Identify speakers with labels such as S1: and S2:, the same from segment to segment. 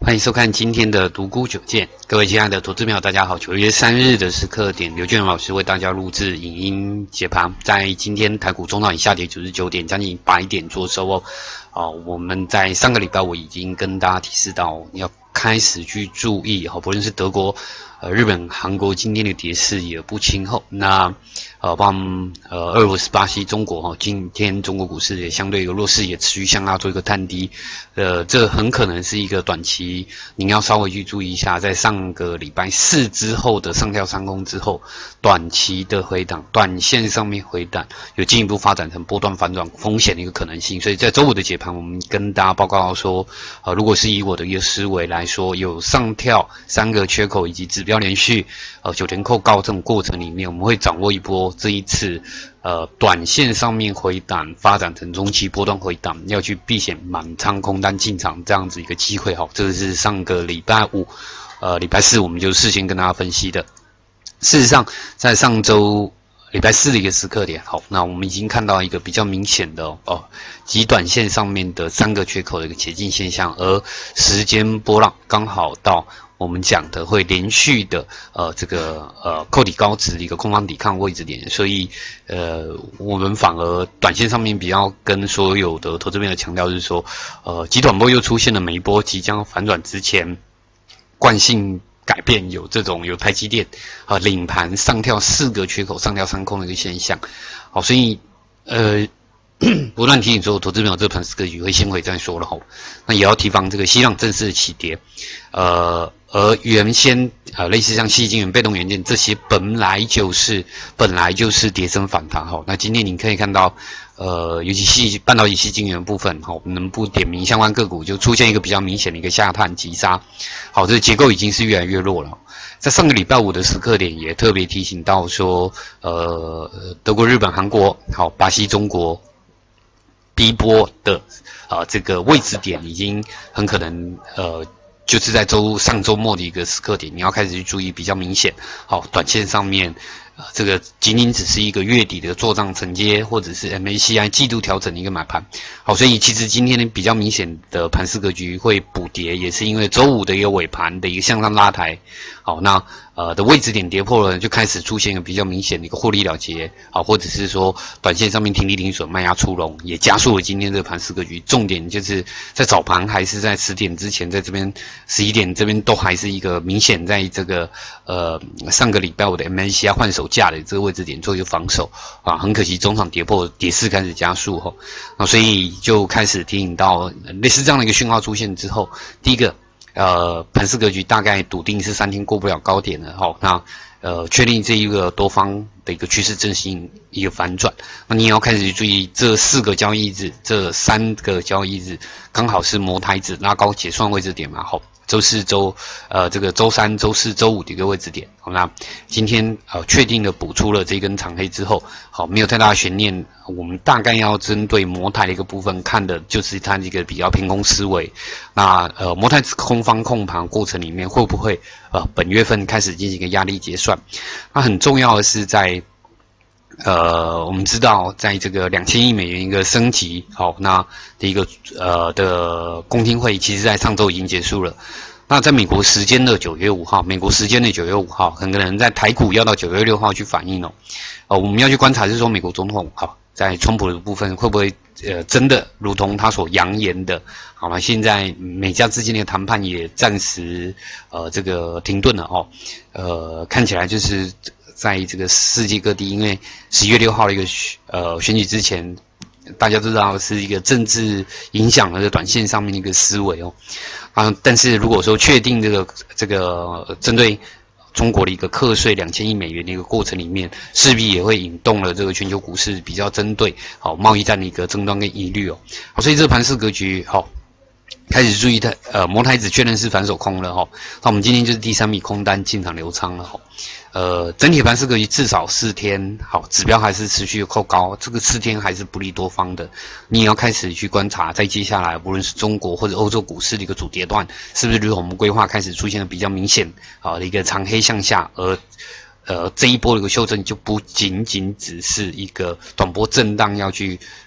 S1: 欢迎收看今天的独孤九剑，各位亲爱的投资朋友，大家好。9月3日的时刻点，刘俊荣老师为大家录制影音解盘。在今天台股中场以下跌99点，将近100点做收哦。我们在上个礼拜我已经跟大家提示到，要开始去注意不论是德国、日本、韩国今天的跌势也不轻后。那包括俄罗斯、巴西、中国今天中国股市也相对一个弱势，也持续向下做一个探低。这很可能是一个短期，您要稍微去注意一下，在上个礼拜四之后的上跳上攻之后，短期的回档，短线上面回档，有进一步发展成波段反转风险的一个可能性。所以在周五的解盘，我们跟大家报告说，如果是以我的一个思维来说，有上跳3个缺口以及指标连续9天扣高这种过程里面，我们会掌握一波这一次短线上面回档发展成中期波段回档，要去避险满仓空单进场这样子一个机会这是上个礼拜五礼拜四我们就事先跟大家分析的。事实上在上周礼拜四的一个时刻点，那我们已经看到一个比较明显的极短线上面的3个缺口的一个解禁现象，而时间波浪刚好到我们讲的会连续的扣底高值的一个空方抵抗位置点，所以我们反而短线上面比较跟所有的投资朋友强调就是说，极短波又出现了每一波即将反转之前惯性改变，有台积电领盘上跳4个缺口上跳3空的一个现象。所以不断提醒所有投资朋友，这盘格局会先回再说了那也要提防这个西浪正式的起跌，而原先类似像矽晶圆、被动元件这些本来就是跌升反弹那今天你可以看到尤其半导体矽晶圆部分能不点名相关个股就出现一个比较明显的一个下探急杀，这个结构已经是越来越弱了。在上个礼拜五的时刻点也特别提醒到说，德国、日本、韩国巴西、中国逼波的这个位置点已经很可能就是在上周末的一个时刻点，你要开始去注意比较明显。短线上面这个仅仅只是一个月底的做账承接，或者是 MACI 季度调整的一个买盘。所以其实今天比较明显的盘势格局会补跌，也是因为周五的一个尾盘的一个向上拉抬。那的位置点跌破了，就开始出现一个比较明显的一个获利了结，或者是说短线上面停利停损卖压出笼，也加速了今天这个盘势格局。重点就是在早盘还是在10点之前，在这边11点这边都还是一个明显在这个上个礼拜五的 MACI 换手价的这个位置点做一个防守很可惜中场跌破，跌势开始加速所以就开始提醒到类似这样的一个讯号出现之后，第一个盘势格局大概笃定是3天过不了高点了那确定这一个多方的一个趋势正性一个反转，那你也要开始去注意这4个交易日，这3个交易日刚好是摩台指拉高结算位置点嘛周四、这个周三、周四、周五的一个位置点。那今天确定的补出了这根长黑之后，没有太大的悬念，我们大概要针对摩台的一个部分看的就是它这个比较偏空思维。那摩台空方控盘过程里面会不会本月份开始进行一个压力结算？那很重要的是在我们知道在这个2000亿美元一个升级那的一个的公听会其实在上周已经结束了。那在美国时间的9月5号，美国时间的9月5号，很可能在台股要到9月6号去反应我们要去观察是说美国总统在川普的部分会不会真的如同他所扬言的现在美加之间的谈判也暂时这个停顿了看起来就是在这个世界各地，因为11月6号的一个选举之前，大家都知道是一个政治影响的短线上面的一个思维但是如果说确定这个针对中国的一个课税2000亿美元的一个过程里面，势必也会引动了这个全球股市比较针对贸易战的一个争端跟疑虑所以这个盘势格局开始注意它摩台指确认是反手空了那我们今天就是第3笔空单进场流仓了整体盘势格局至少4天指标还是持续的扣高，这个4天还是不利多方的，你也要开始去观察，在接下来无论是中国或者欧洲股市的一个主跌段，是不是如同我们规划开始出现了比较明显的一个长黑向下，而这一波的一个修正就不仅仅只是一个短波震荡要去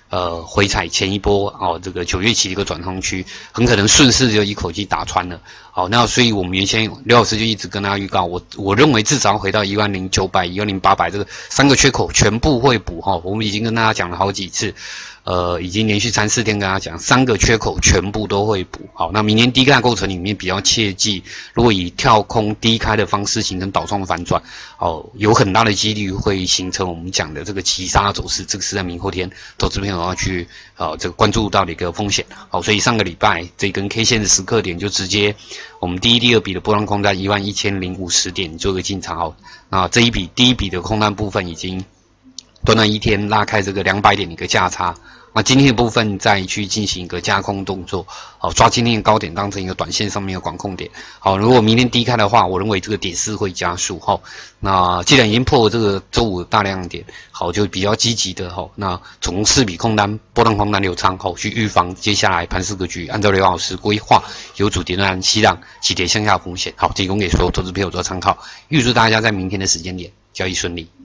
S1: 回踩前一波这个9月期的一个转空区，很可能顺势就一口气打穿了。好，那所以我们原先刘老师就一直跟大家预告，我认为至少要回到10900、10800这个3个缺口全部会补我们已经跟大家讲了好几次。已经连续3、4天跟大家讲，3个缺口全部都会补。好，那明天低开过程里面比较切记，如果以跳空低开的方式形成倒冲反转，有很大的几率会形成我们讲的这个急杀走势，这个是在明后天投资朋友要去这个关注到的一个风险。好，所以上个礼拜这根 K 线的时刻点就直接我们第一、第二笔的波浪空在11050点做个进场。好，那这一笔第一笔的空单部分已经短短一天拉开这个200点的一个价差。那今天的部分再去进行一个加空动作，抓今天的高点当成一个短线上面的管控点。好，如果明天低开的话，我认为这个点势会加速。那既然已经破了这个周五的大量点，好，就比较积极的那总共4笔空单，波浪空单留仓，去预防接下来盘势格局，按照刘老师规划，有主跌段息浪起跌向下风险，好，提供给所有投资朋友做参考。预祝大家在明天的时间点交易顺利。